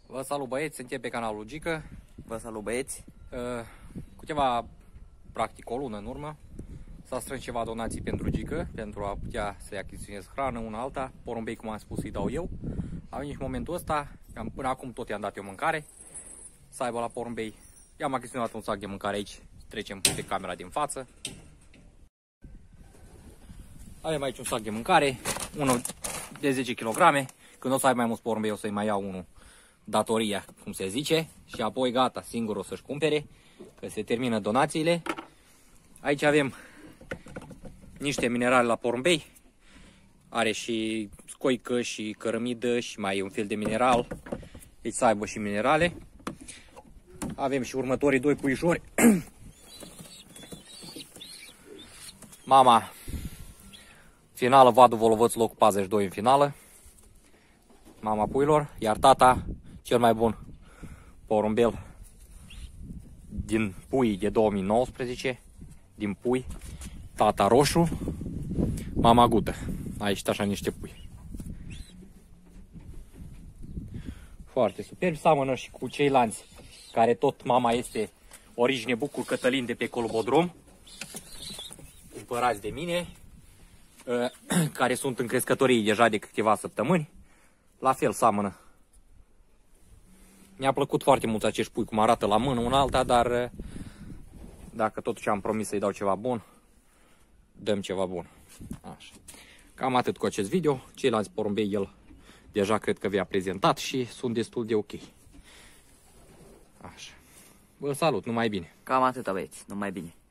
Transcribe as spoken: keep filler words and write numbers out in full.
Vă salut băieți, suntem pe canalul Gică. Vă salut băieți. Cu ceva, practic o lună în urmă, s-a strâns ceva donații pentru Gică, pentru a putea să-i achiziționez hrană, una alta. Porumbei, cum am spus, îi dau eu. A venit și momentul ăsta, până acum tot i-am dat eu mâncare, să aibă la porumbei. I-am achiziționat un sac de mâncare aici, trecem pe camera din față. Avem aici un sac de mâncare, unul de zece kilograme. Când o să ai mai mulți porumbei, o să-i mai iau unul datoria, cum se zice, și apoi gata, singur o să-și cumpere, că se termină donațiile. Aici avem niște minerale la porumbei, are și scoică și cărămidă și mai e un fel de mineral, deci să aibă și minerale. Avem și următorii doi puișori. Mama finală, Vadu Volovăț, locul patruzeci și doi în finală, mama puilor, iar tata cel mai bun porumbel din pui de două mii nouăsprezece, din pui, tata roșu, mama Gută. Aici așa niște pui. Foarte superbi, seamănă și cu ceilalți, care tot mama este origine Bucur Cătălin de pe Colobodrom, cumpărați de mine, care sunt în crescătorie deja de câteva săptămâni. La fel seamănă. Mi-a plăcut foarte mult acești pui, cum arată la mână una alta, dar dacă totuși am promis să-i dau ceva bun, dăm ceva bun. Așa. Cam atât cu acest video. Ceilalți porumbei el deja cred că vi-a prezentat și sunt destul de ok. Așa. Vă salut, numai bine. Cam atâta băieți, numai bine.